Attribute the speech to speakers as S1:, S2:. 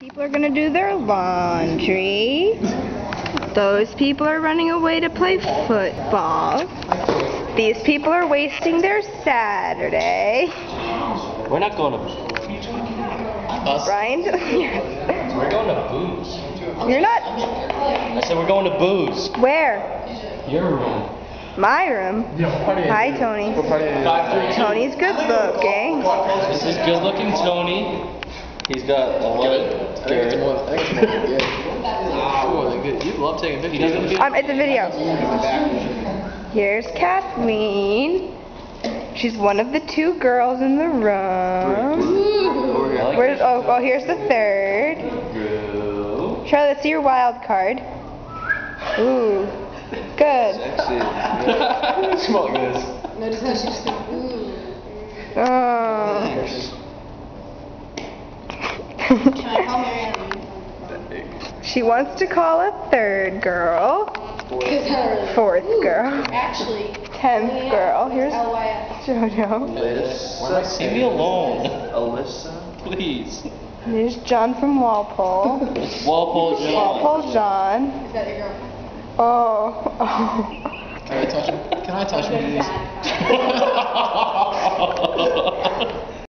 S1: People are gonna do their laundry. Those people are running away to play football. These people are wasting their Saturday.
S2: We're not going to...
S1: Brian?
S2: We're going to booze.
S1: You're not...
S2: I said we're going to booze.
S1: Where?
S2: Your room.
S1: My room? Hi, Tony. Tony's good looking.
S2: This is good looking Tony. He's got a lot of hair. You love taking pictures.
S1: It's a video. Here's Kathleen. She's one of the two girls in the room. Oh, here's the third. Charlie, let's see your wild card. Ooh, good.
S2: Smell like this.
S3: Notice how she's like, ooh.
S1: Oh.
S3: Can I call Marianne?
S1: She wants to call a third girl. Fourth girl.
S3: Actually.
S1: 10th girl. Here's
S3: LYF.
S1: Jojo.
S2: Leave me alone. Alyssa. Please.
S1: Here's John from Walpole.
S2: Walpole John.
S1: Walpole John.
S3: Is that your girlfriend?
S1: Oh.
S4: Can I touch him? Can I touch him, please?